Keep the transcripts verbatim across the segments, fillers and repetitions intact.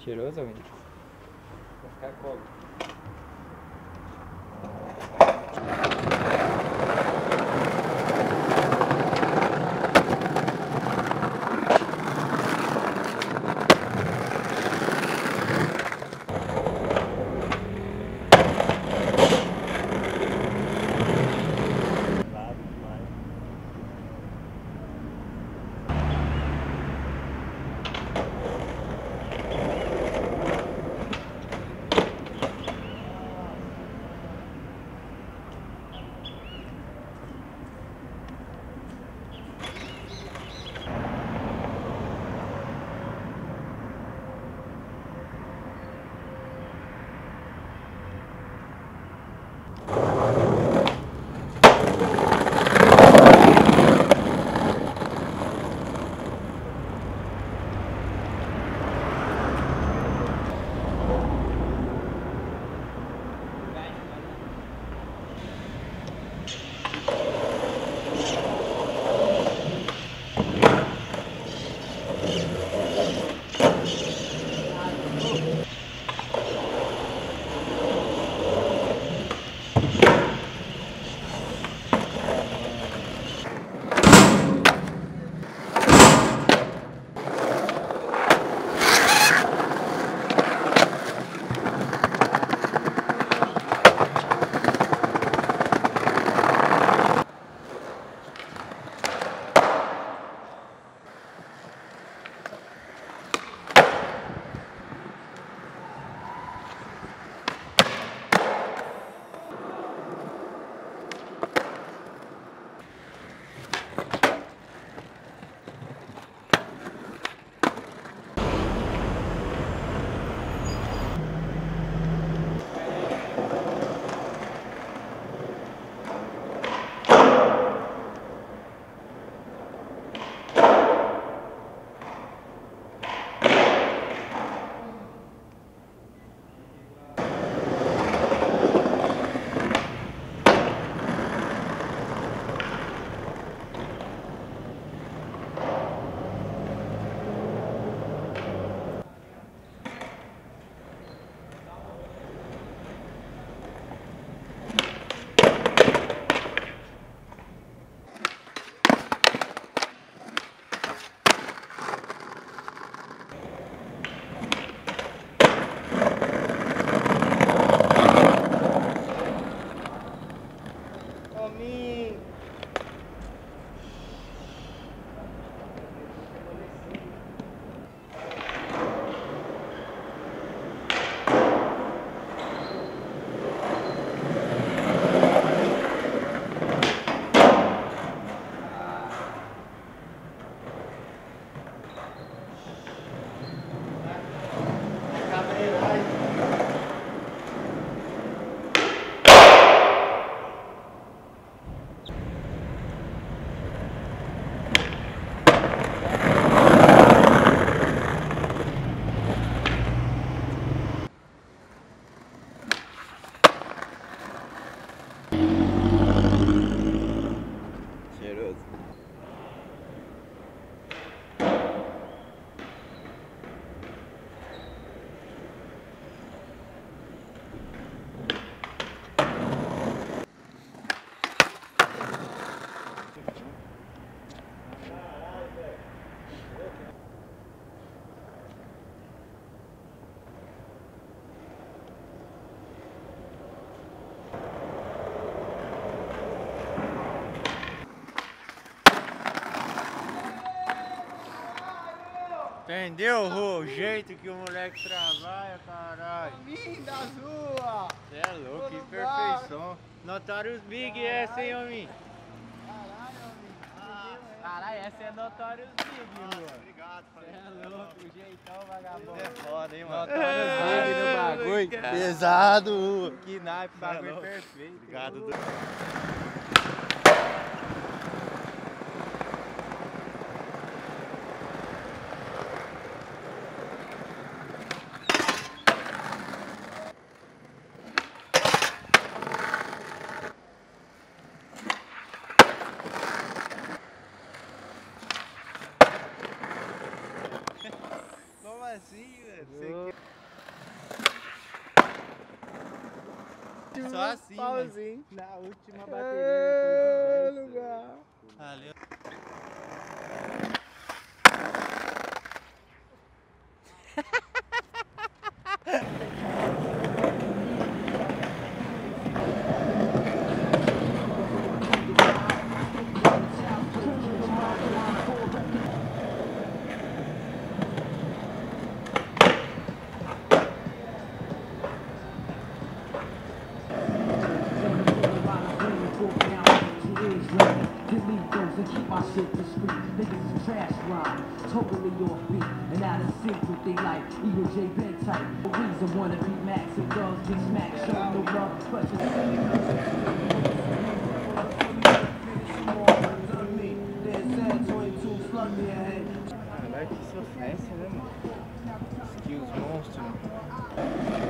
Cheiroso, Windows? Vai ficar como? Entendeu, Rô? O jeito que o moleque trabalha, caralho. Caminho das ruas. Você é louco, que perfeição. Notorious Big essa, hein, homem? Caralho, homem. Ah, caralho, essa é Notorious Big, mano. Obrigado, Você é louco, o jeitão vagabundo. é foda, hein, mano. Notorious Big no bagulho. Pesado. Que naipe, bagulho perfeito. Obrigado. assim, velho. Você... Só assim, pauzinho. Na última É, bateria. lugar. Valeu. Keep my shit discreet. Niggas is trash rhyme, totally off beat, and out of sync with they like even J Ben type. The reason wanna be Max and girls be smacked, show no love, but just Caralho, que sofrência, né, mano? Skills monstro, mano.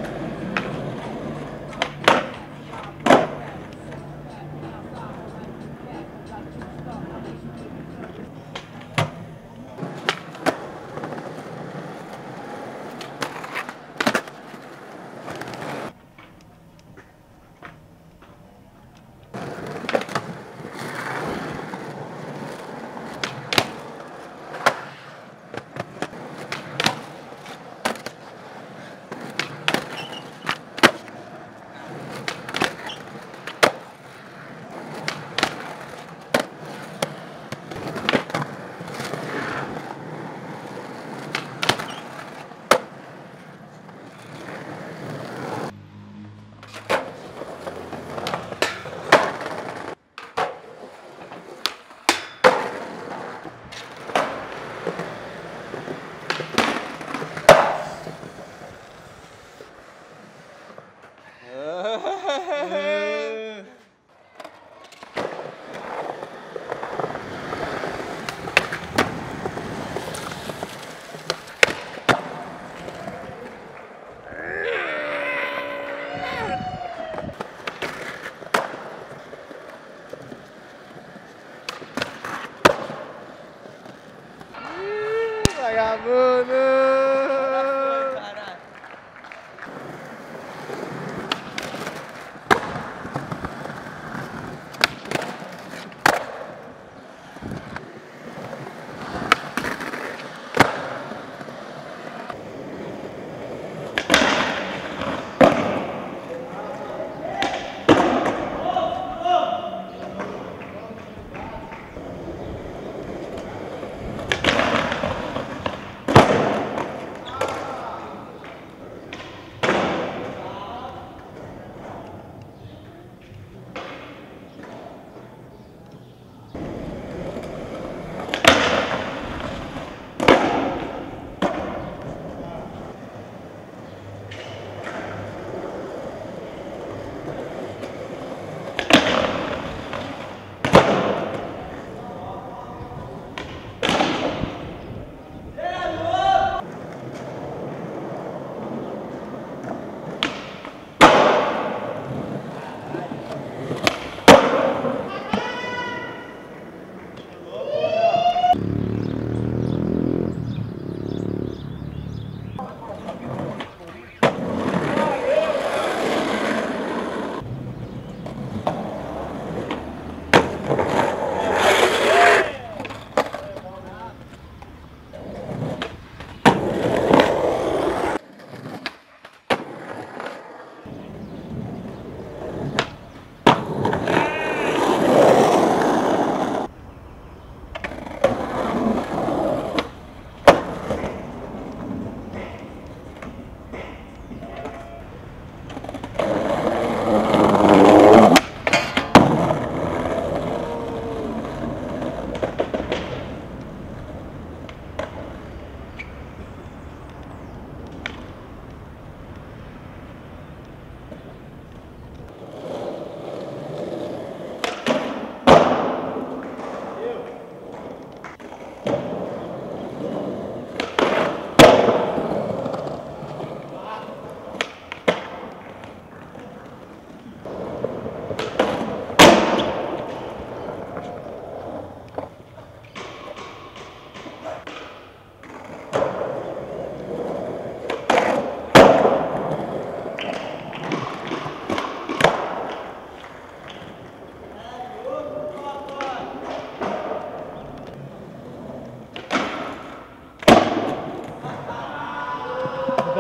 Vagabundo!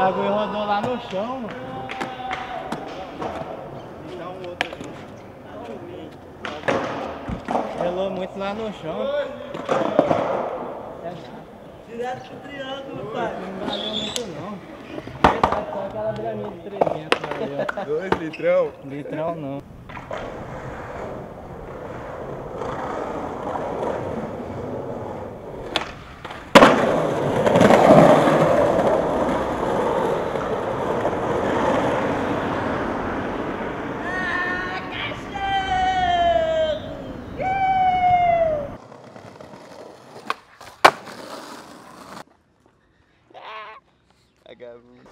bagulho rodou lá no chão, mano. Dá um outro aqui. Relou muito lá no chão. Direto pro triângulo, pai. Não valeu muito não. Só aquela braminha de trezentos ali, ó. Dois litrão. Litrão não. Vagabundo.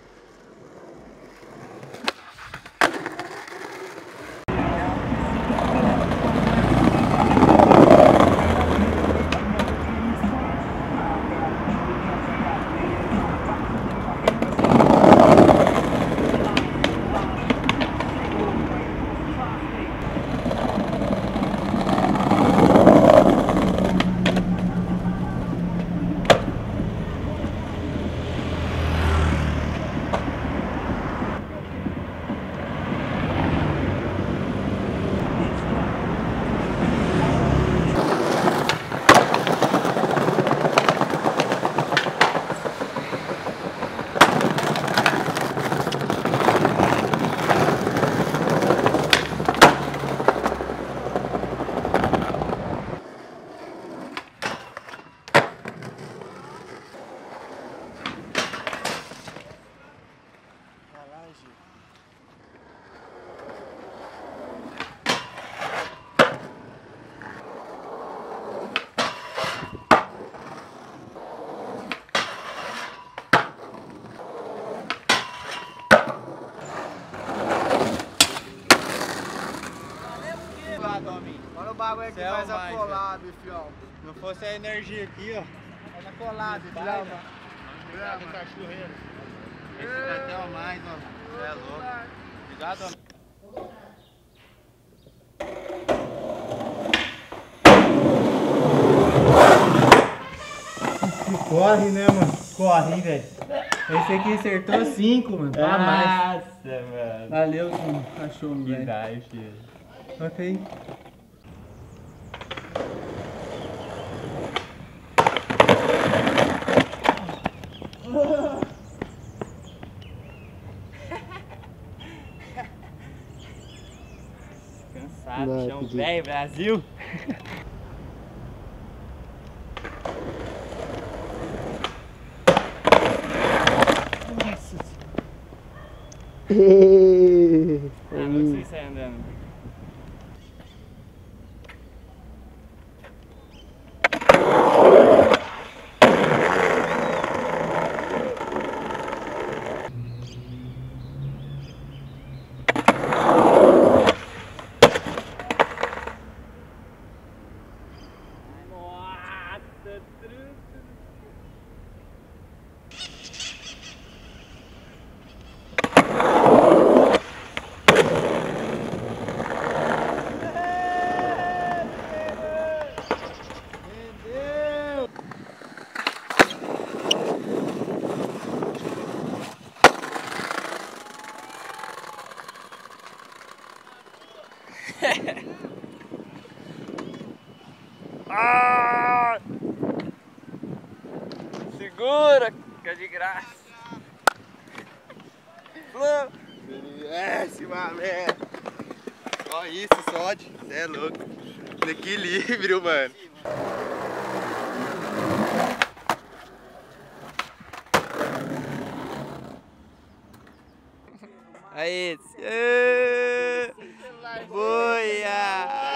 Olha o bagulho aqui, Céu faz a mais, colada, fião. Não fosse a energia aqui, ó. Faz a colada, Vai, drama. Obrigado, cachorreiro. Esse daqui é o mais, ó. Você é louco. Obrigado, ó. Corre, né, mano? Corre, velho. Esse aqui acertou cinco, mano. Pra mais. Nossa, mano. Valeu, mano. Cachorro, velho. Dai, filho. Ok. Cansado, chão velho, Brasil. Ah, não sei se é andando. Nossa, truta. Ah! Segura, que é de graça. Desce, mané. Só isso, só de. Cê é louco. No equilíbrio, mano. Aí, ê, boia!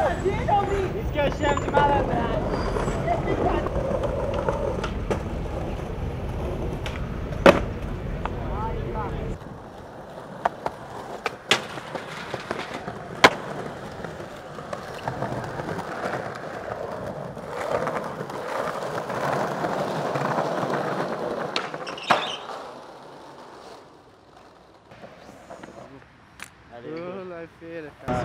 Isso que eu chamo de malandragem. Olá, feira, cara.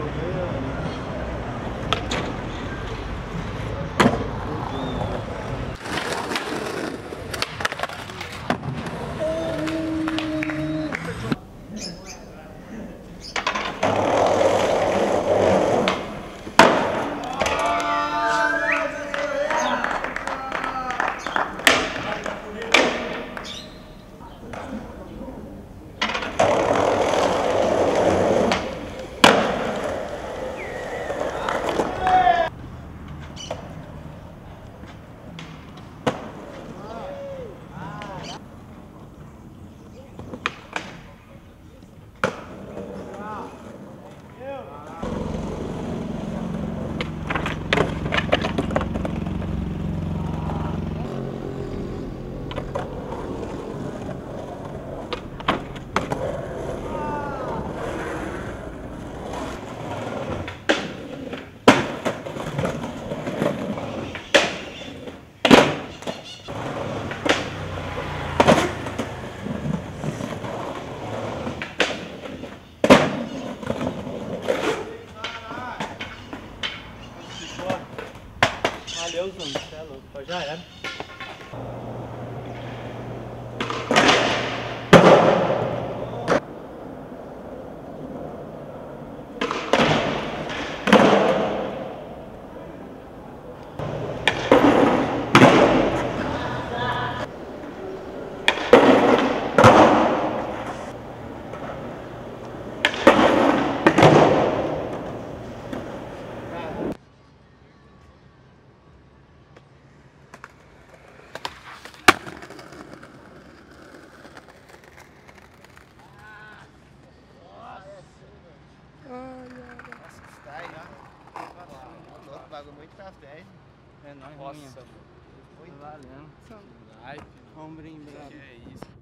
Valeu, Zão, você é louco, já era. Pagou muito café. É nóis, Nossa, Nossa, muito valendo. Ai, ombrinho, bravo. Que é isso?